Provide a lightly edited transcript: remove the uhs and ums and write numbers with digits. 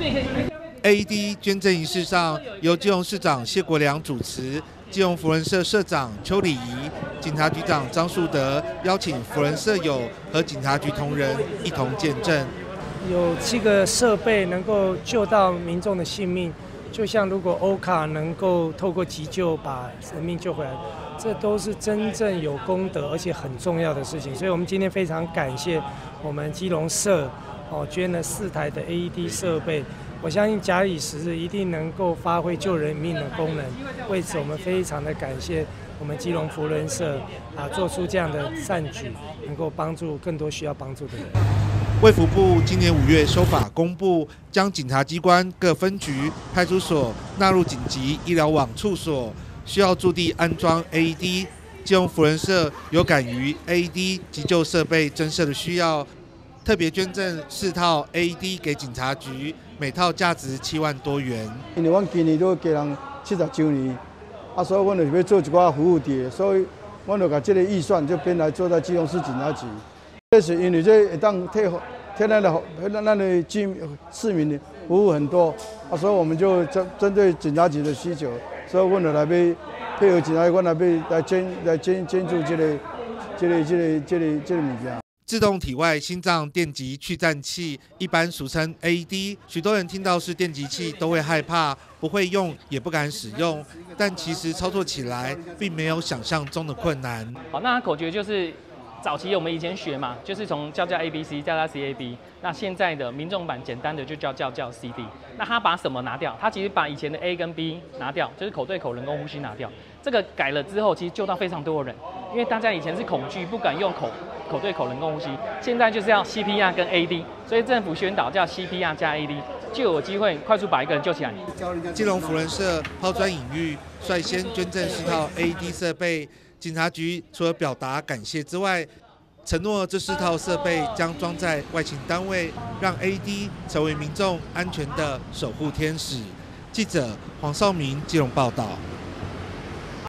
AED 捐赠仪式上，由基隆市长谢国良主持，基隆扶轮社社长邱礼仪、警察局长张树德邀请扶轮社友和警察局同仁一同见证。 有7个设备能够救到民众的性命，就像如果欧卡能够透过急救把生命救回来，这都是真正有功德而且很重要的事情。所以我们今天非常感谢我们基隆社捐了4台的 AED 设备。我相信假以时日，一定能够发挥救人命的功能。为此，我们非常的感谢我们基隆扶轮社做出这样的善举，能够帮助更多需要帮助的人。 卫福部今年5月修法公布，将检察机关各分局、派出所纳入紧急医疗网处所，需要驻地安装 AED。基隆扶轮社有感于 AED 急救设备增设的需要，特别捐赠4套 AED 给警察局，每套价值7万多元。 因为我们今年都给人70周年，所以我们就要做一寡服务地，所以我就把这个预算就编来做在基隆市警察局。这是因为这会当替咱的市民的服务很多，所以我们就针对警察局的需求，所以我们来配合警察局，我们来捐助这个物件。 自动体外心脏电极去颤器，一般俗称 AED， 许多人听到是电极器都会害怕，不会用也不敢使用。但其实操作起来并没有想象中的困难。 好，那口诀就是早期我们以前学嘛，就是从叫 ABC 叫 CAB， 那现在的民众版简单的就叫 CD。那他把什么拿掉？他其实把以前的 A 跟 B 拿掉，就是口对口人工呼吸拿掉。这个改了之后，其实救到非常多的人，因为大家以前是恐惧，不敢用口对口人工呼吸，现在就是要 CPR 跟 AD， 所以政府宣导叫 CPR 加 AD， 就有机会快速把一个人救起来。 基隆扶轮社抛砖引玉，率先捐赠4套 AED 设备。警察局除了表达感谢之外，承诺这4套设备将装在外勤单位，让 AED 成为民众安全的守护天使。记者黄少明基隆报道。